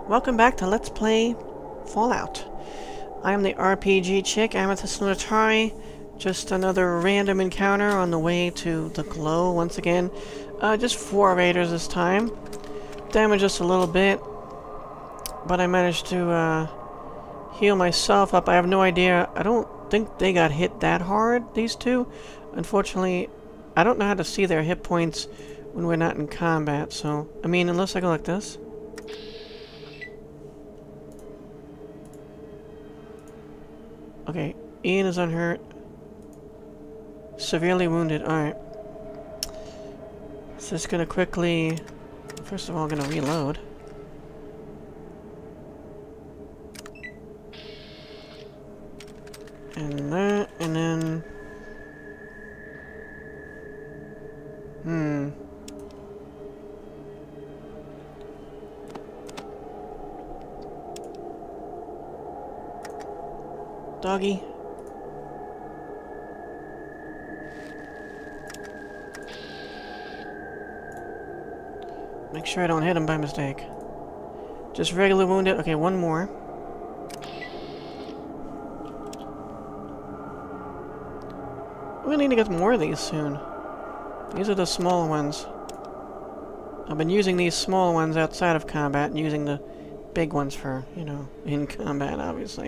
Welcome back to Let's Play Fallout. I am the RPG chick, Amethyst Notari. Just another random encounter on the way to the glow once again. Just 4 raiders this time. Damaged just a little bit, but I managed to heal myself up. I have no idea. I don't think they got hit that hard, these two. Unfortunately, I don't know how to see their hit points when we're not in combat, so... I mean, unless I go like this. Okay, Ian is unhurt. Severely wounded, alright. So just gonna quickly... First of all, I'm gonna reload. And that, and then... Doggy. Make sure I don't hit him by mistake. Just regular wounded. Okay, one more. We're gonna need to get more of these soon. These are the small ones. I've been using these small ones outside of combat and using the big ones for, you know, in combat, obviously.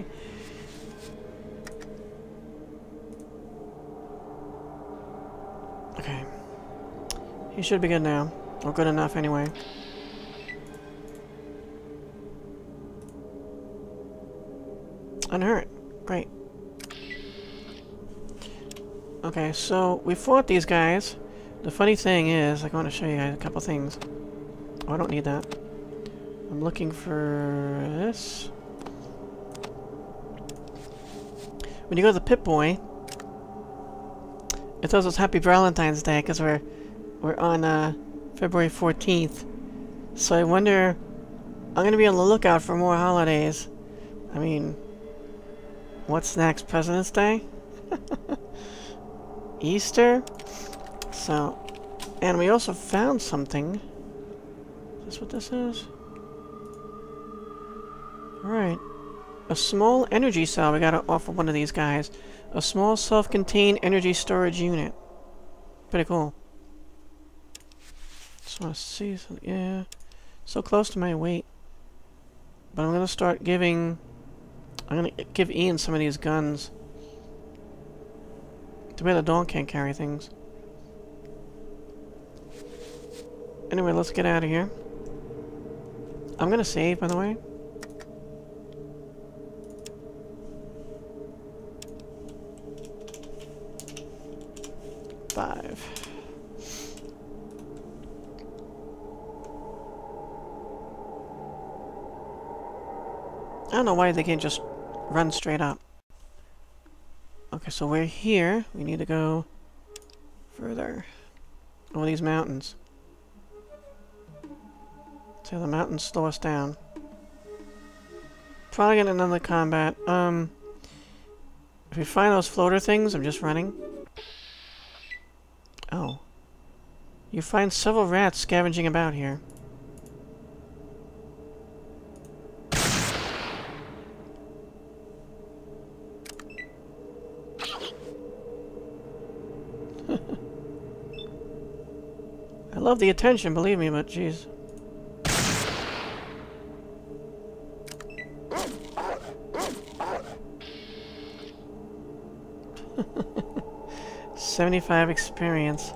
Okay. He should be good now. Or good enough, anyway. Unhurt. Great. Okay, so we fought these guys. The funny thing is, I want to show you guys a couple things. Oh, I don't need that. I'm looking for this. When you go to the Pip-Boy, it tells us Happy Valentine's Day because we're on February 14th. So I wonder, I'm gonna be on the lookout for more holidays. I mean, what's next? President's Day? Easter? So, and we also found something. Is this what this is? Alright. A small energy cell we got off of one of these guys. A small self-contained energy storage unit. Pretty cool. Just want to see something. Yeah. So close to my weight. But I'm going to start giving... I'm going to give Ian some of these guns. Too bad the dog can't carry things. Anyway, let's get out of here. I'm going to save, by the way. I don't know why they can't just run straight up. Okay, so we're here. We need to go further over these mountains. So the mountains slow us down. Probably get another combat. If we find those floater things, I'm just running. Oh. You find several rats scavenging about here. I love the attention, believe me, but jeez. $75 experience.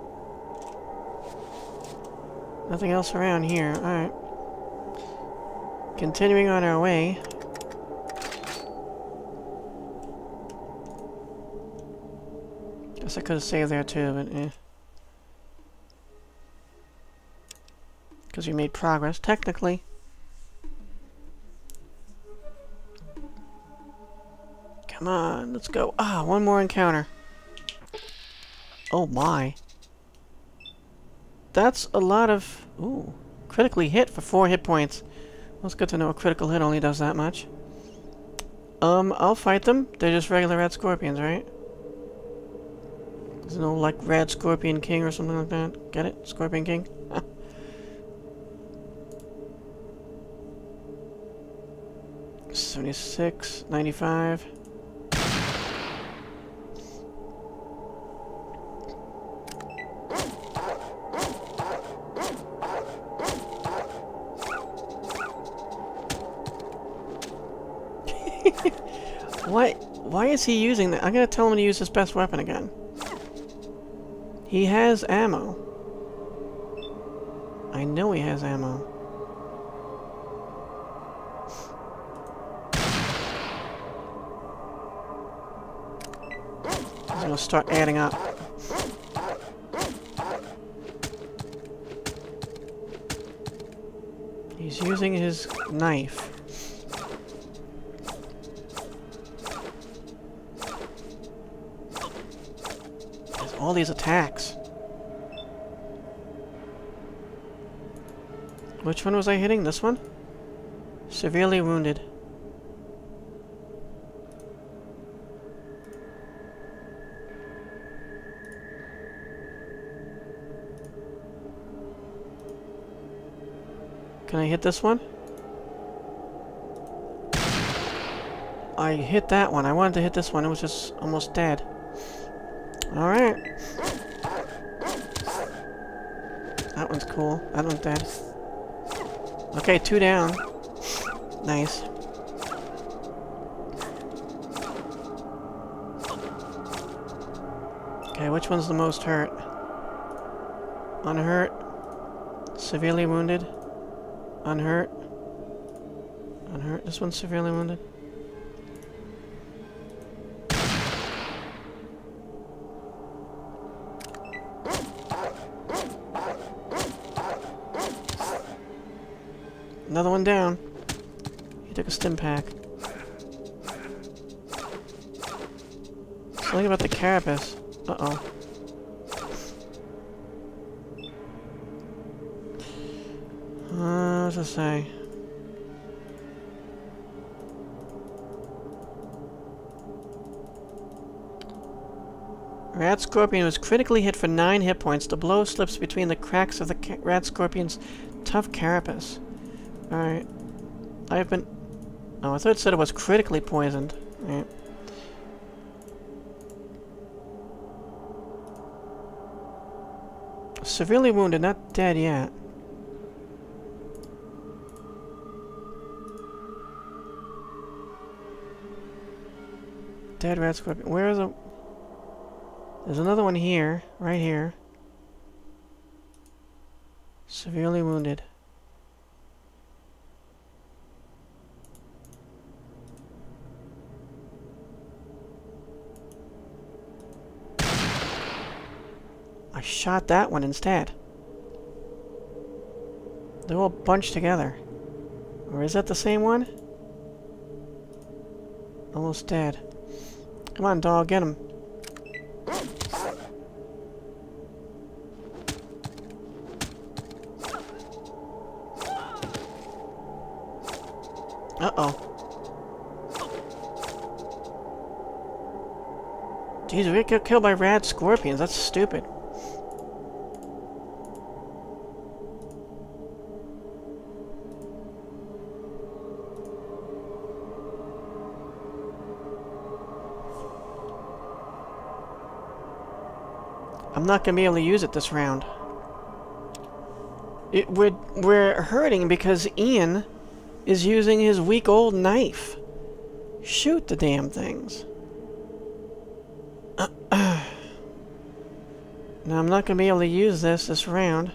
Nothing else around here. Alright. Continuing on our way. Guess I could have saved there too, but eh. Because we made progress, technically. Come on, let's go. Ah, one more encounter. Oh my. That's a lot of... Ooh. Critically hit for 4 hit points. Well, it's good to know a critical hit only does that much. I'll fight them. They're just regular red scorpions, right? There's no, like, red scorpion king or something like that. Get it? Scorpion king? 76, 95. Why is he using that? I'm gonna tell him to use his best weapon again. He has ammo. I know he has ammo. He's gonna start adding up. He's using his knife. All these attacks. Which one was I hitting? This one? Severely wounded. Can I hit this one? I hit that one. I wanted to hit this one. It was just almost dead. Alright. That one's cool. That one's dead. Okay, 2 down. Nice. Okay, which one's the most hurt? Unhurt. Severely wounded. Unhurt. Unhurt. This one's severely wounded. Another one down. He took a stim pack. Something about the carapace. Uh-oh. What does it say? Rat Scorpion was critically hit for 9 hit points. The blow slips between the cracks of the Rat Scorpion's tough carapace. Alright. I've been... Oh, I thought it said it was critically poisoned. Alright. Severely wounded, not dead yet. Dead rat scorpion. Where is the... There's another one here. Right here. Severely wounded. I shot that one instead. They're all bunched together. Or is that the same one? Almost dead. Come on, dog, get him. Uh-oh. Jeez, we get killed by rad scorpions. That's stupid. I'm not gonna be able to use it this round. We're hurting because Ian is using his weak old knife. Shoot the damn things. Now I'm not gonna be able to use this round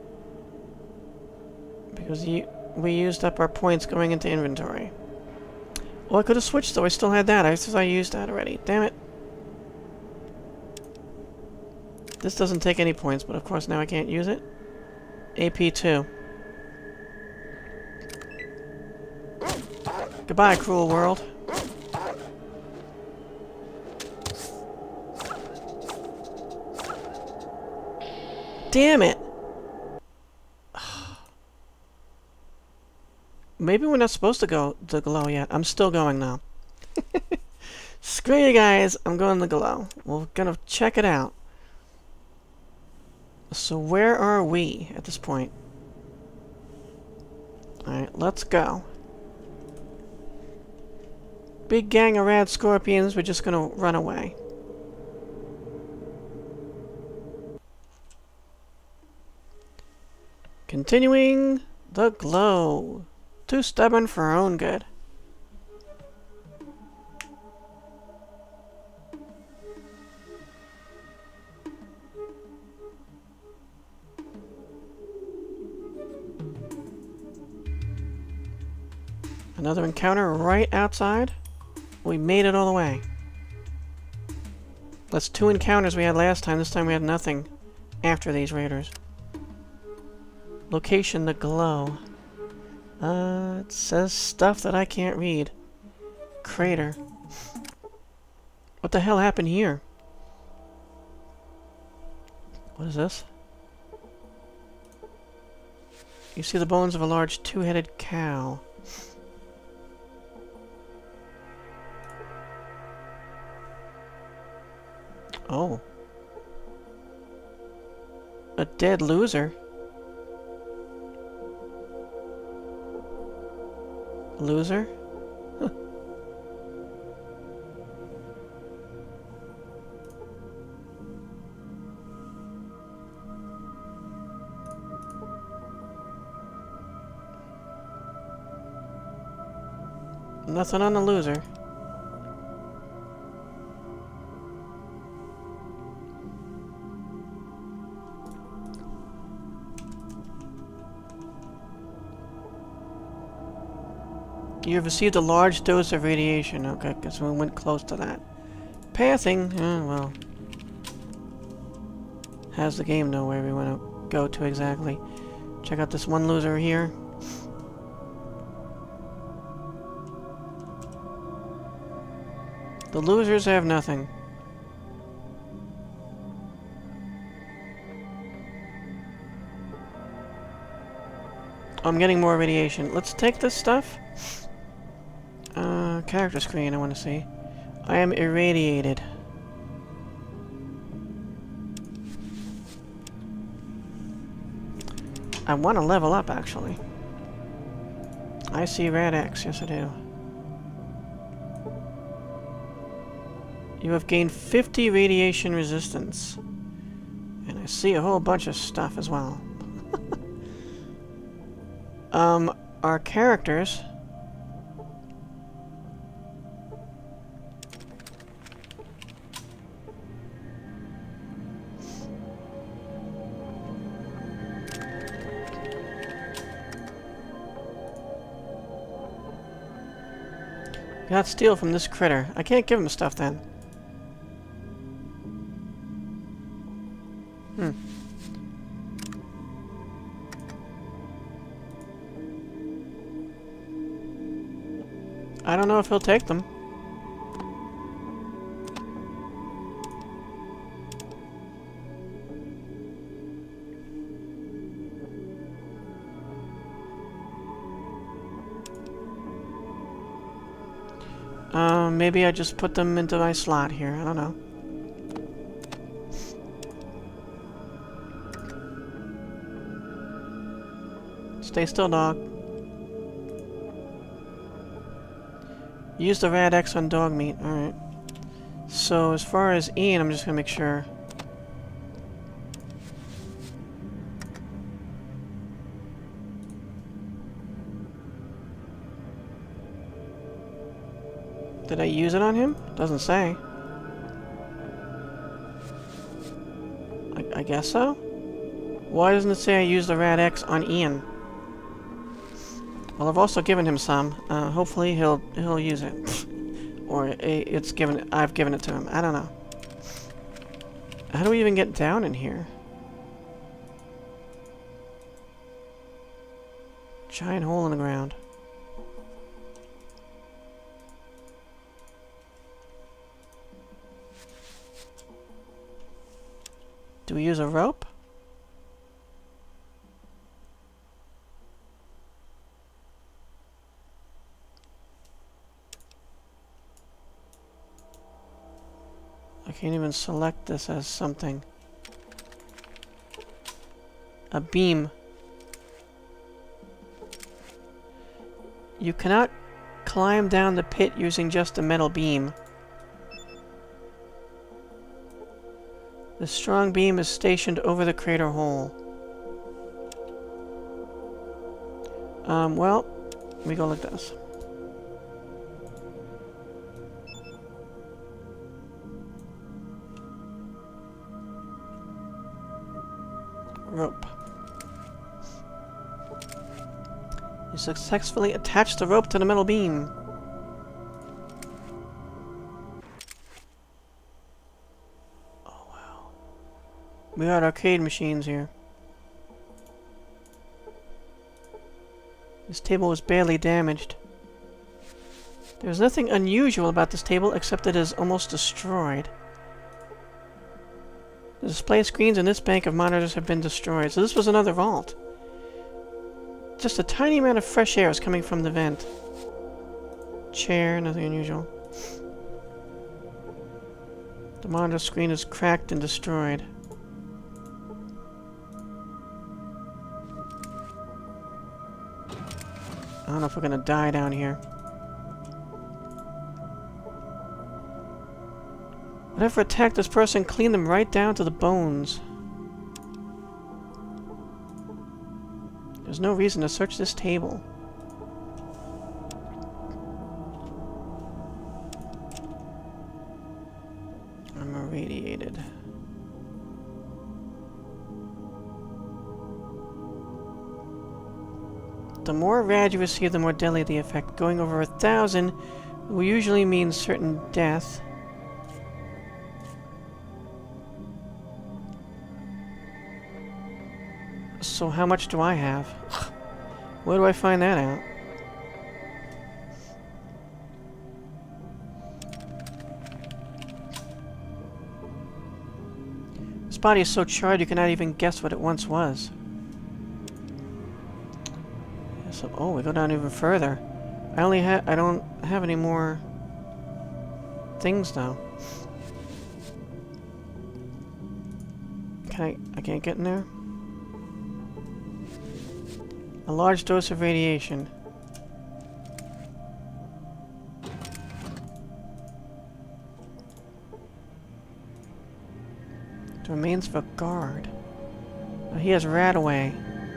because we used up our points going into inventory. Well, I could have switched though. I still had that. I used that already. Damn it. This doesn't take any points, but of course now I can't use it. AP2. Goodbye, cruel world. Damn it! Maybe we're not supposed to go the glow yet. I'm still going now. Screw you guys, I'm going the glow. We're gonna check it out. So where are we at this point? Alright, let's go. big gang of rad scorpions, we're just gonna run away. Continuing the glow. Too stubborn for our own good. Another encounter right outside. We made it all the way. That's 2 encounters we had last time. This time we had nothing after these raiders. Location, the glow. It says stuff that I can't read. Crater. What the hell happened here? What is this? You see the bones of a large 2-headed cow. Oh. A dead loser? Loser? Huh. Nothing on the loser. You have received a large dose of radiation. Okay, guess we went close to that. Pathing? Well. How's the game know where we want to go to exactly? Check out this one loser here. The losers have nothing. I'm getting more radiation. Let's take this stuff. Character screen I want to see. I am irradiated. I want to level up, actually. I see Rad X. Yes, I do. You have gained 50 radiation resistance. And I see a whole bunch of stuff as well. Our characters... Got steel from this critter. I can't give him stuff then. I don't know if he'll take them. Maybe I just put them into my slot here. I don't know. Stay still, dog. Use the Rad X on dog meat. Alright. So, as far as Ian, I'm just gonna make sure. Did I use it on him? Doesn't say. I guess so? Why doesn't it say I used the Rad X on Ian? Well, I've also given him some. Hopefully he'll use it. Or I've given it to him. I don't know. How do we even get down in here? Giant hole in the ground. Do we use a rope? I can't even select this as something. A beam. You cannot climb down the pit using just a metal beam. The strong beam is stationed over the crater hole. Well, we go like this. Rope. You successfully attached the rope to the metal beam. Oh wow. We got arcade machines here. This table was barely damaged. There's nothing unusual about this table except it is almost destroyed. The display screens in this bank of monitors have been destroyed, so this was another vault. Just a tiny amount of fresh air is coming from the vent. Chair, nothing unusual. The monitor screen is cracked and destroyed. I don't know if we're gonna die down here. Whatever attacked this person cleaned them right down to the bones. There's no reason to search this table. I'm irradiated. The more rad you receive, the more deadly the effect. Going over 1,000 will usually mean certain death. So how much do I have? Where do I find that out? This body is so charred you cannot even guess what it once was. So, oh, we go down even further. I don't have any more things though. I can't get in there? A large dose of radiation. The remains of a guard. Oh, he has rat away.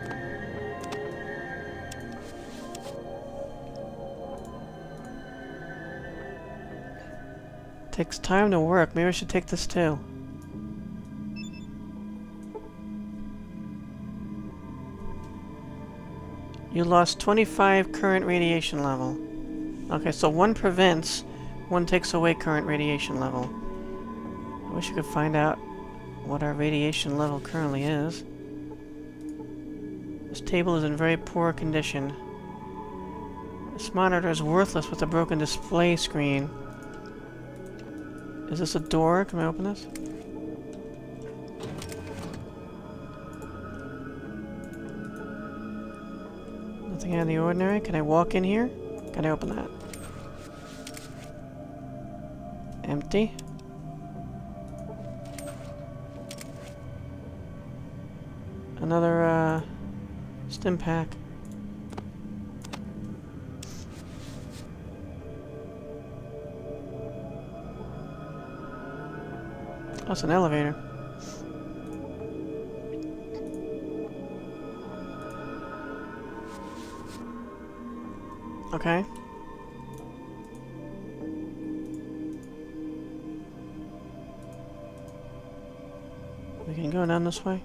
Takes time to work. Maybe I should take this too. You lost 25 current radiation level. Okay, so one prevents, one takes away current radiation level. I wish I could find out what our radiation level currently is. This table is in very poor condition. This monitor is worthless with a broken display screen. Is this a door? Can I open this? Nothing out of the ordinary. Can I walk in here? Can I open that? Empty. Another, stim pack. Oh, it's an elevator. Okay. We can go down this way.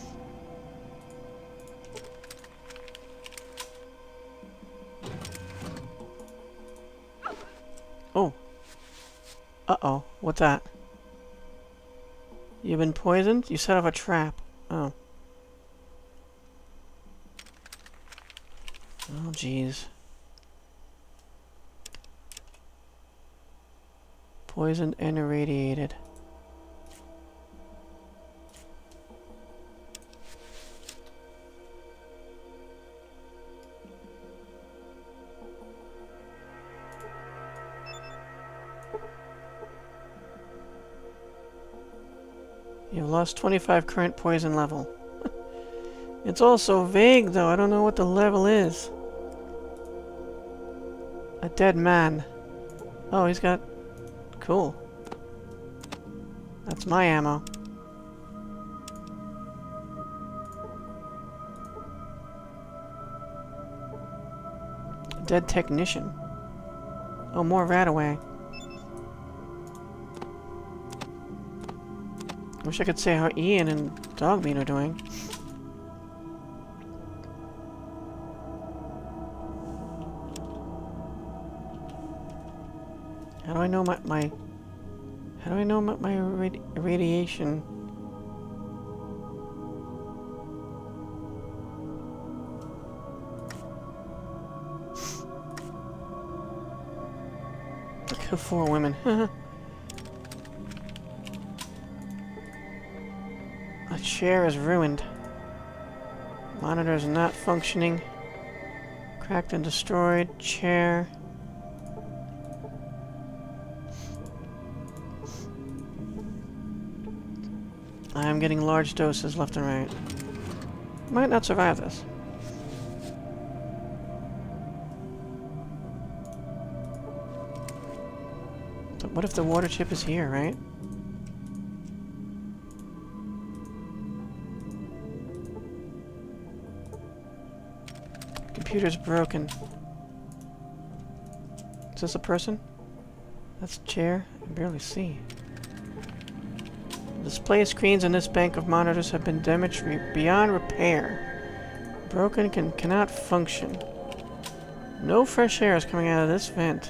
Oh. Uh-oh. What's that? You've been poisoned? You set off a trap. Oh. Oh, jeez. Poisoned and irradiated. You've lost 25 current poison level. It's all so vague, though. I don't know what the level is. A dead man. Oh, he's got... Cool. That's my ammo. Dead technician. Oh, more rat-away. Wish I could say how Ian and Dogbean are doing. How do I know my how do I know my irradiation? Kill 4 women. A chair is ruined. Monitor is not functioning. Cracked and destroyed. Chair. I am getting large doses left and right. Might not survive this. But what if the water chip is here, right? Computer's broken. Is this a person? That's a chair. I can barely see. Display screens in this bank of monitors have been damaged beyond repair. Broken cannot function. No fresh air is coming out of this vent.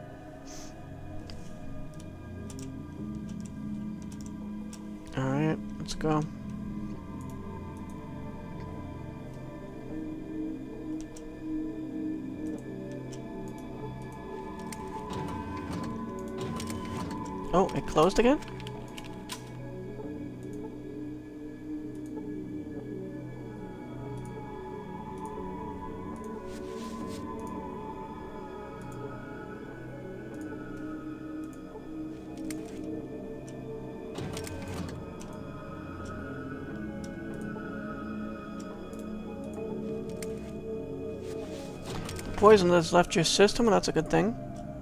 Alright, let's go. Oh, it closed again? Poison has left your system, well, that's a good thing.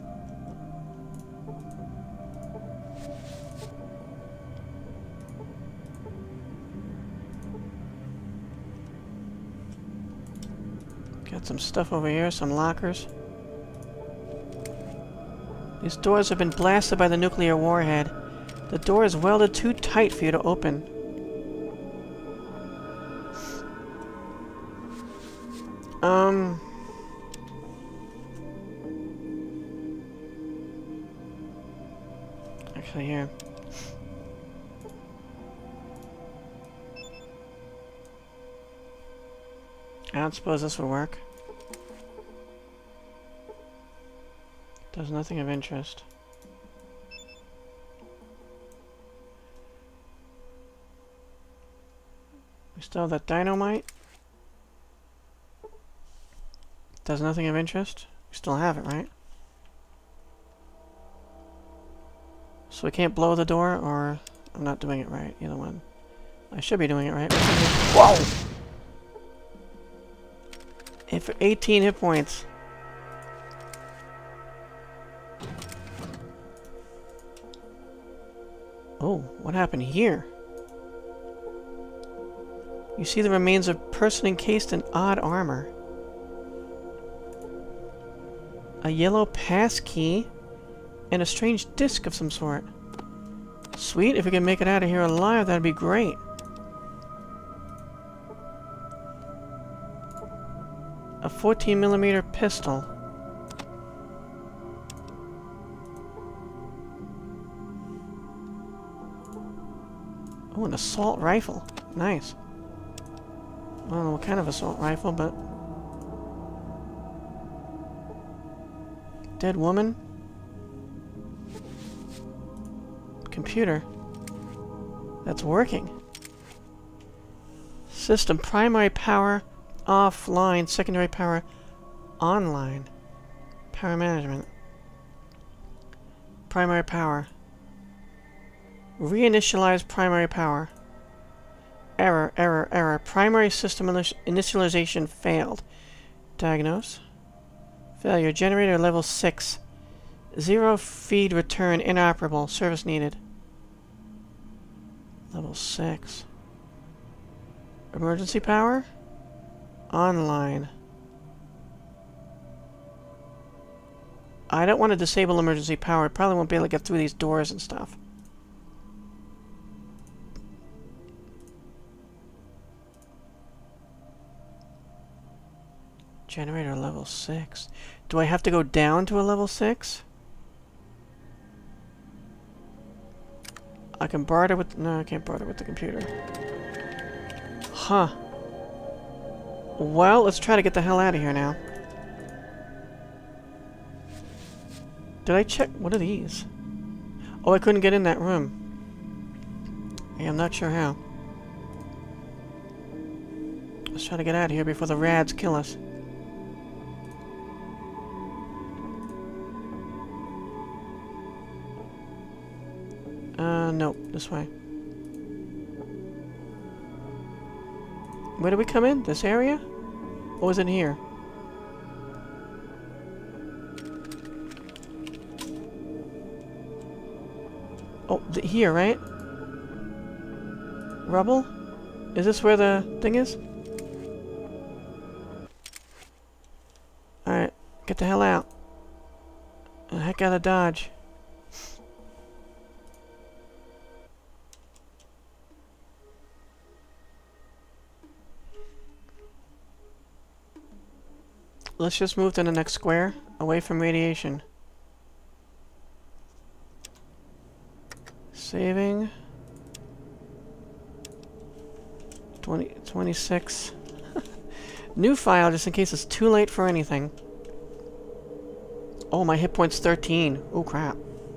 Got some stuff over here, some lockers. These doors have been blasted by the nuclear warhead. The door is welded too tight for you to open. Actually, here. I don't suppose this would work. Does nothing of interest. We still have that dynamite. Does nothing of interest. We still have it, right? So we can't blow the door, or I'm not doing it right. Either one. I should be doing it right. Whoa! And for 18 hit points. Oh, what happened here? You see the remains of a person encased in odd armor. A yellow pass key and a strange disc of some sort. Sweet, if we can make it out of here alive, that'd be great. A 14mm pistol. Oh, an assault rifle. Nice. I don't know what kind of assault rifle, but... Dead woman. Computer. That's working. System primary power offline, secondary power online. Power management. Primary power. Reinitialize primary power. Error, error, error. Primary system initialization failed. Diagnose. Failure. Generator level 6. 0 feed return inoperable. Service needed. Level 6. Emergency power? Online. I don't want to disable emergency power. I probably won't be able to get through these doors and stuff. Generator level 6. Do I have to go down to a level 6? I can barter with... No, I can't barter with the computer. Huh. Well, let's try to get the hell out of here now. Did I check? What are these? Oh, I couldn't get in that room. Yeah, I'm not sure how. Let's try to get out of here before the rads kill us. Nope, this way. Where do we come in? This area? Or was it here? Oh, here, right? Rubble? Is this where the thing is? Alright, get the hell out. The heck out of Dodge. Let's just move to the next square, away from radiation. Saving. 26. New file, just in case it's too late for anything. Oh, my hit point's 13. Oh, crap.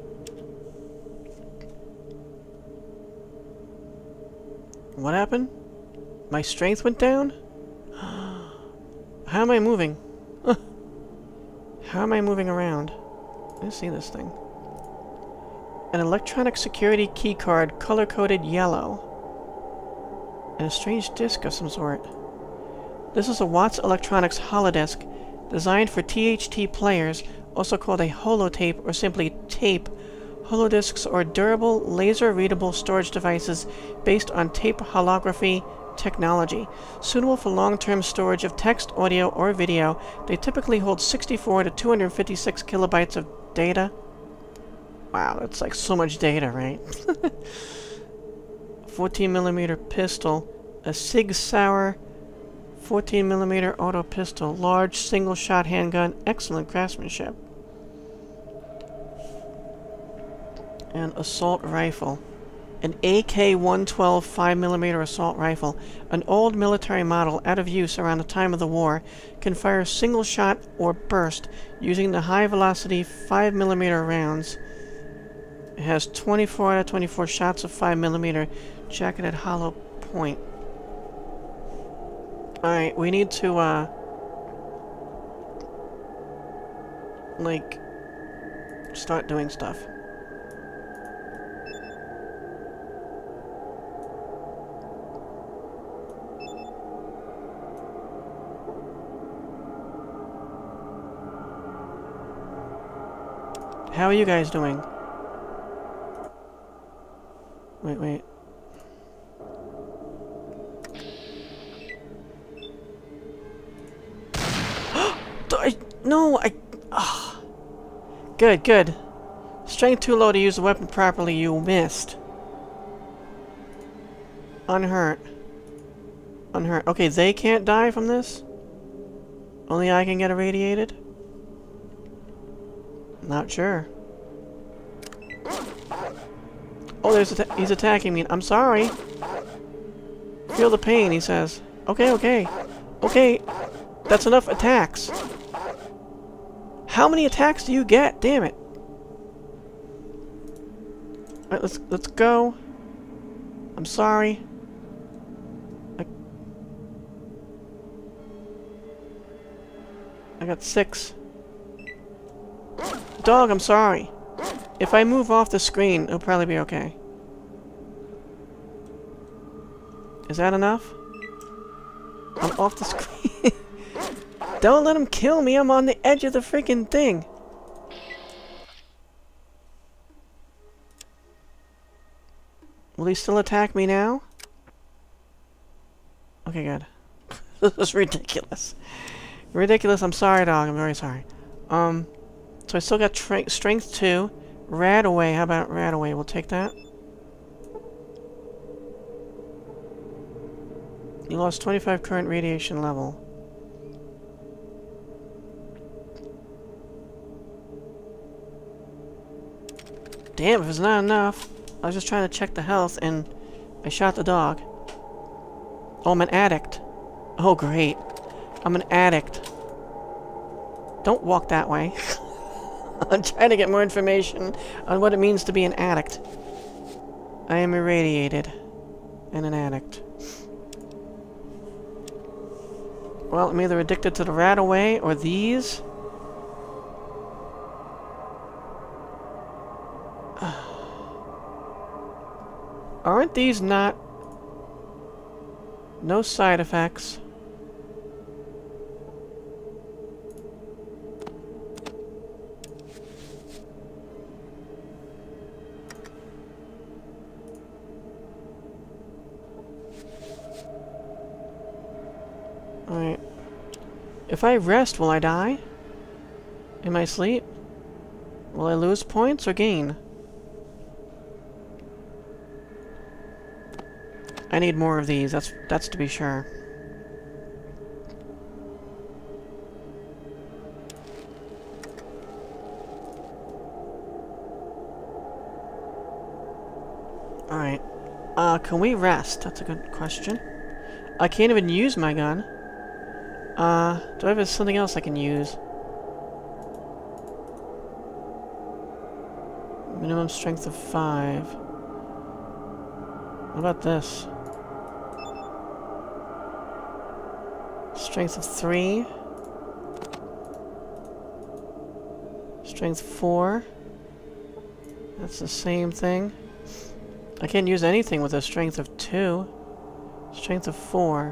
What happened? My strength went down? How am I moving? How am I moving around? Let's see this thing. An electronic security keycard color-coded yellow. And a strange disc of some sort. This is a Watts Electronics holodisc designed for THT players, also called a holotape or simply tape. Holodiscs are durable, laser-readable storage devices based on tape holography technology. Suitable for long-term storage of text, audio, or video, they typically hold 64 to 256 kilobytes of data. Wow, that's like so much data, right? 14mm pistol, a Sig Sauer 14mm auto pistol, large single-shot handgun, excellent craftsmanship. An assault rifle. An AK-112 5mm assault rifle, an old military model out of use around the time of the war, can fire single shot or burst using the high-velocity 5mm rounds. It has 24 out of 24 shots of 5mm jacketed hollow point. Alright, we need to, like, start doing stuff. How are you guys doing? Wait. No, Good. Strength too low to use the weapon properly, you missed. Unhurt. Okay, they can't die from this? Only I can get irradiated? Not sure. Oh, he's attacking me. I'm sorry. Feel the pain, he says. Okay. That's enough attacks. How many attacks do you get? Damn it. Alright, let's go. I'm sorry. I got 6. Dog, I'm sorry. If I move off the screen, it'll probably be okay. Is that enough? I'm off the screen. Don't let him kill me. I'm on the edge of the freaking thing. Will he still attack me now? Okay, good. This is ridiculous. Ridiculous. I'm sorry, dog. I'm very sorry. So I still got strength 2. Rad away. How about rad away? We'll take that. You lost 25 current radiation level. Damn, if it's not enough. I was just trying to check the health and I shot the dog. Oh, I'm an addict. Oh, great. I'm an addict. Don't walk that way. I'm trying to get more information on what it means to be an addict. I am irradiated and an addict. Well, I'm either addicted to the rat away or these. Aren't these not... No side effects. Alright. If I rest, will I die? In my sleep? Will I lose points or gain? I need more of these, that's to be sure. Alright. Can we rest? That's a good question. I can't even use my gun. Do I have something else I can use? Minimum strength of 5. What about this? Strength of 3. Strength 4. That's the same thing. I can't use anything with a strength of 2. Strength of 4.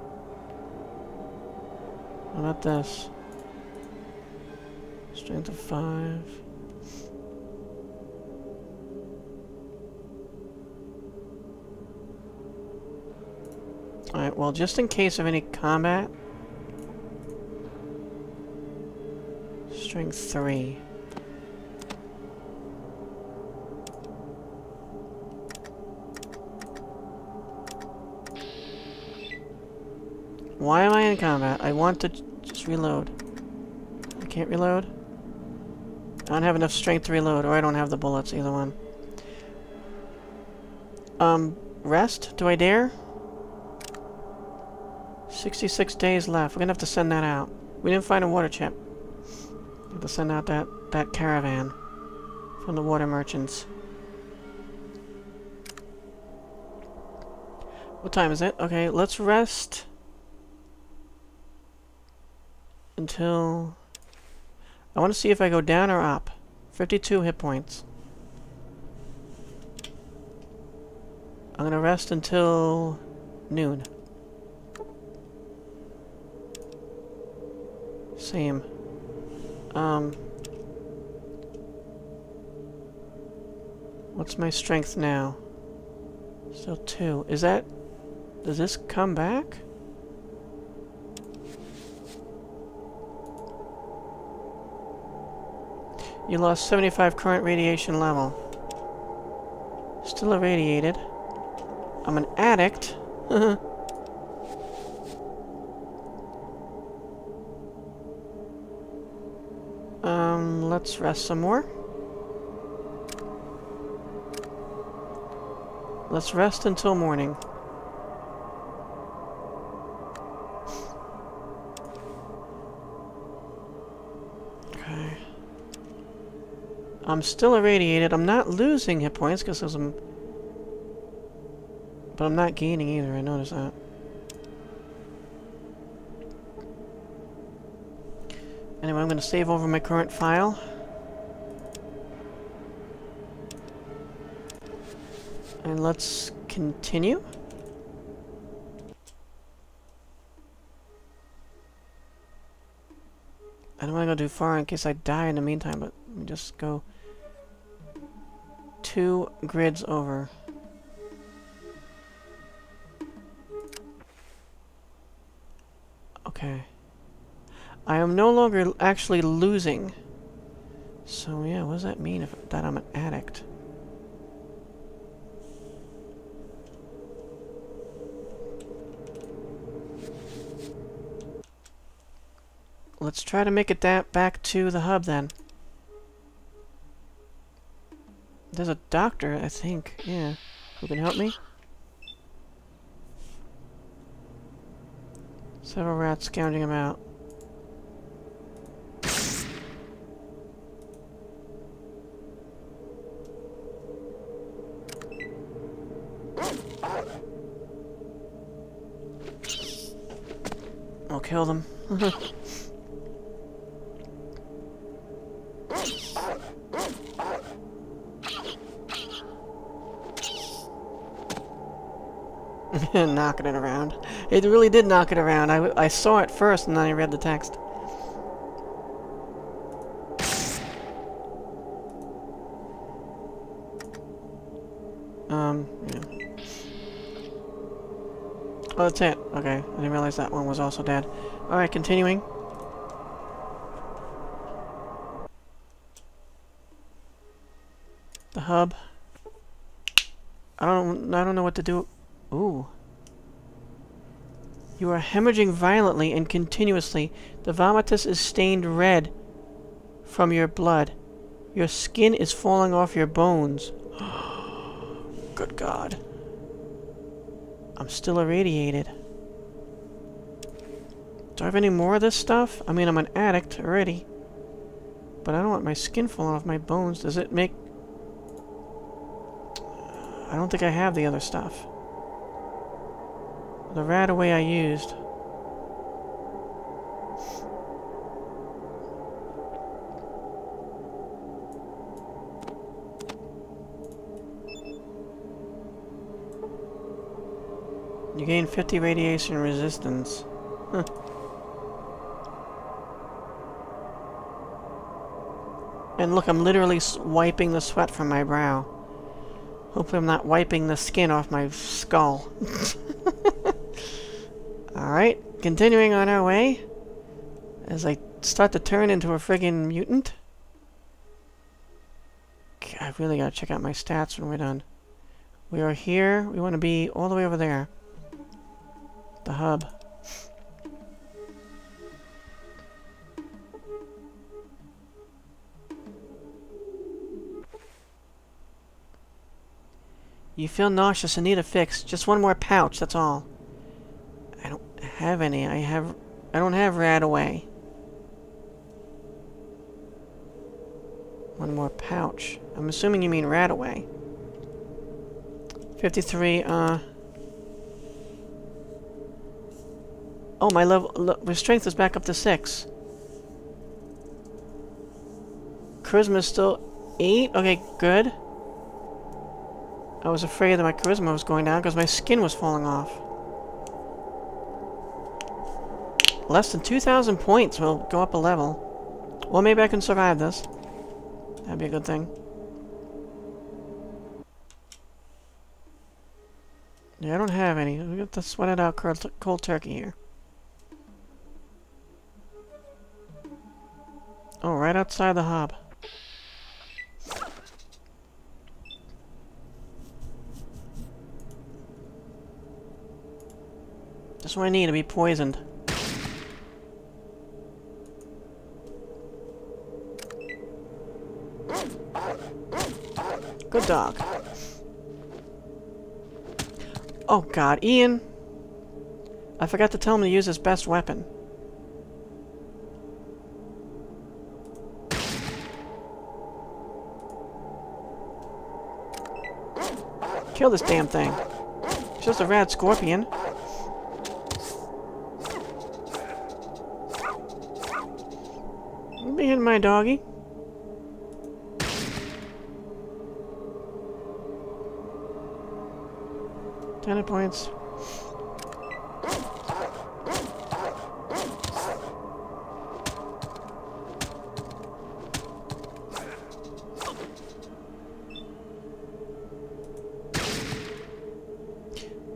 What about this? Strength of 5. Alright, well, just in case of any combat... Strength 3. Why am I in combat? I want to just reload. I can't reload? I don't have enough strength to reload, or I don't have the bullets, either one. Rest? Do I dare? 66 days left. We're gonna have to send that out. We didn't find a water chip. We have to send out that caravan from the water merchants. What time is it? Okay, let's rest until... I want to see if I go down or up. 52 hit points. I'm gonna rest until noon. Same. What's my strength now? Still 2. Is that... Does this come back? You lost 75 current radiation level. Still irradiated. I'm an addict. Let's rest some more. Let's rest until morning. Okay. I'm still irradiated. I'm not losing hit points because I'm... But I'm not gaining either, I noticed that. Anyway, I'm going to save over my current file. And let's continue. I don't want to go too far in case I die in the meantime, but let me just go 2 grids over. Okay. I am no longer actually losing. So yeah, what does that mean if that I'm an addict? Let's try to make it back to the hub then. There's a doctor, I think. Yeah. Who can help me? Several rats gouging him out. I'll kill them. Knocking it around. It really did knock it around. I saw it first and then I read the text. Yeah. Oh, that's it. Okay. I didn't realize that one was also dead. Alright, continuing. The hub. I don't know what to do. Ooh. You are hemorrhaging violently and continuously. The vomitus is stained red from your blood. Your skin is falling off your bones. Good God. I'm still irradiated. Do I have any more of this stuff? I mean, I'm an addict already. But I don't want my skin falling off my bones. Does it make... I don't think I have the other stuff. The RadAway I used. You gain 50 radiation resistance. Huh. And look, I'm literally wiping the sweat from my brow. Hopefully I'm not wiping the skin off my skull. Alright, continuing on our way. As I start to turn into a friggin' mutant. Okay, I really gotta check out my stats when we're done. We are here. We want to be all the way over there. The hub. You feel nauseous and need a fix. Just one more pouch, that's all. I don't have any. I don't have RadAway. One more pouch. I'm assuming you mean RadAway. 53, Oh, my my strength is back up to 6. Charisma is still 8? Okay, good. I was afraid that my charisma was going down because my skin was falling off. Less than 2,000 points will go up a level. Well, maybe I can survive this. That'd be a good thing. Yeah, I don't have any. We got the sweated out cold turkey here. Oh, right outside the hub. Just what I need to be poisoned. Good dog. Oh God, Ian! I forgot to tell him to use his best weapon. Kill this damn thing. It's just a rad scorpion. Be hitting my doggy. Ten points.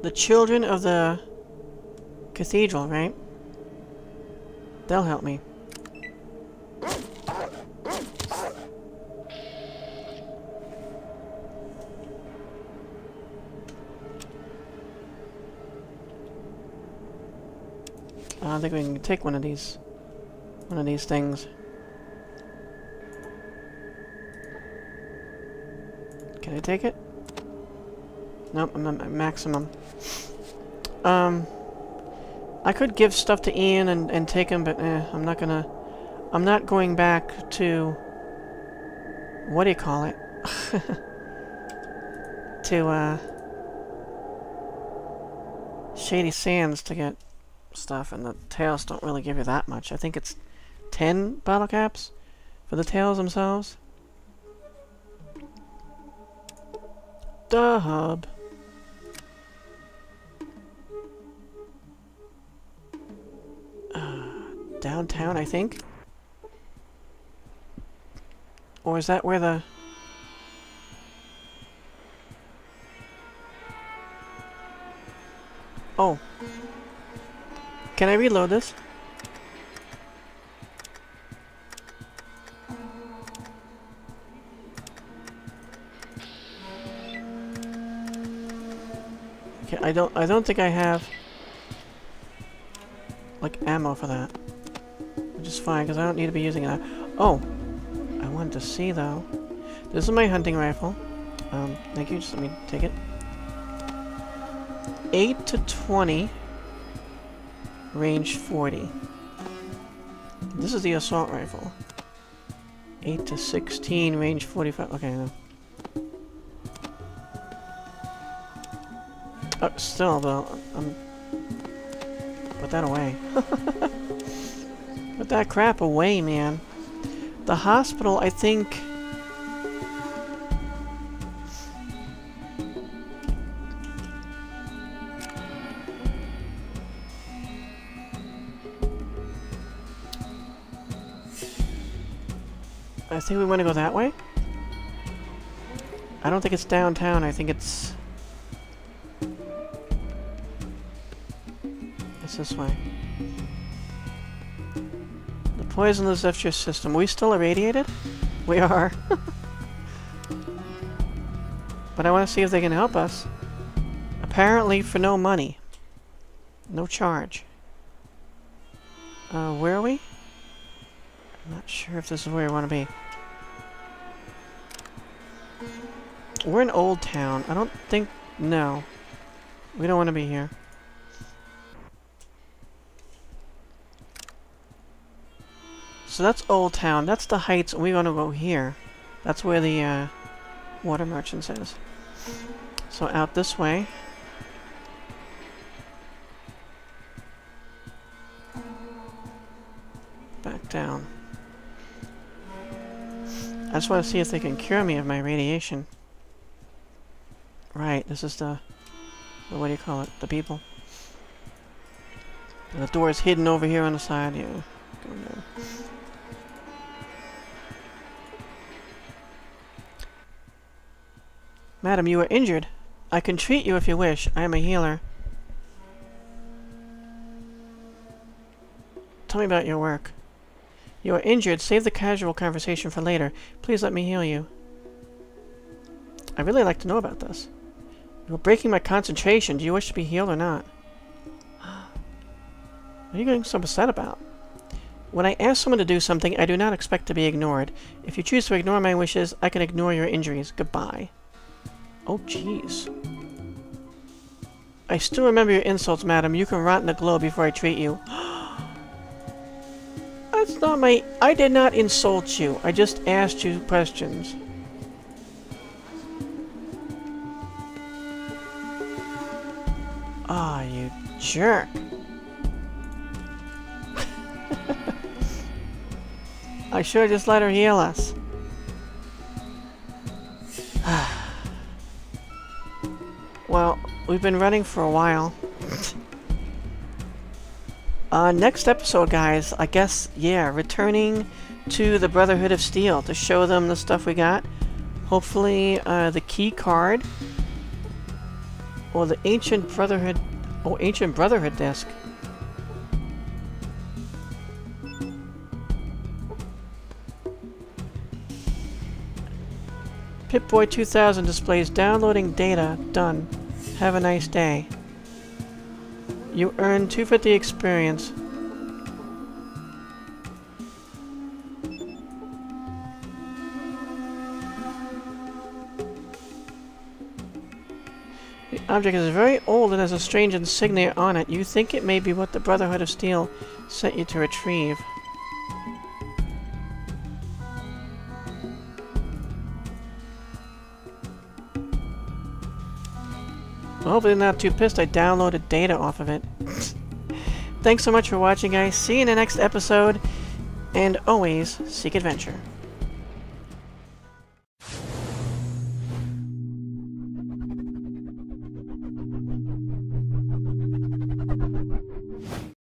The children of the cathedral, right? They'll help me. I think we can take one of these things. Can I take it? Nope, I'm at maximum. I could give stuff to Ian and take him, but I'm not gonna... I'm not going back to... What do you call it? To, Shady Sands to get stuff, and the tails don't really give you that much. I think it's 10 bottle caps for the tails themselves. The hub. Downtown, I think? Or is that where the... Oh. Can I reload this? Okay, I don't think I have like ammo for that. Which is fine, because I don't need to be using that. Oh! I wanted to see, though. This is my hunting rifle. Thank you. Just let me take it. 8 to 20. Range 40. This is the assault rifle. 8 to 16. Range 45. Okay, no. Still, though, put that away. Put that crap away, man. The hospital, I think... I think we want to go that way? I don't think it's downtown, I think it's... It's this way. The poison has left your system. Are we still irradiated? We are. But I want to see if they can help us. Apparently for no money. No charge. Where are we? I'm not sure if this is where I want to be. We're in Old Town. I don't think... No. We don't want to be here. So that's Old Town. That's the Heights, and we want to go here. That's where the water merchant is. So out this way. Back down. I just want to see if they can cure me of my radiation. Right, this is the what do you call it? The people. The door is hidden over here on the side. Yeah. Going down. Madam, you are injured. I can treat you if you wish. I am a healer. Tell me about your work. You are injured. Save the casual conversation for later. Please let me heal you. I really like to know about this. You are breaking my concentration. Do you wish to be healed or not? What are you getting so upset about? When I ask someone to do something, I do not expect to be ignored. If you choose to ignore my wishes, I can ignore your injuries. Goodbye. Oh, jeez. I still remember your insults, madam. You can rot in the glow before I treat you. That's not my... I did not insult you. I just asked you questions. Ah, you jerk. I should have just let her heal us. Well, we've been running for a while. Next episode, guys, I guess, yeah, returning to the Brotherhood of Steel to show them the stuff we got. Hopefully, the key card. Or the Ancient Brotherhood... Oh, Ancient Brotherhood disc. Pip-Boy 2000 displays downloading data. Done. Have a nice day. You earned 250 experience. The object is very old and has a strange insignia on it. You think it may be what the Brotherhood of Steel sent you to retrieve. Well, hopefully not too pissed I downloaded data off of it. Thanks so much for watching, guys. See you in the next episode. And always, seek adventure.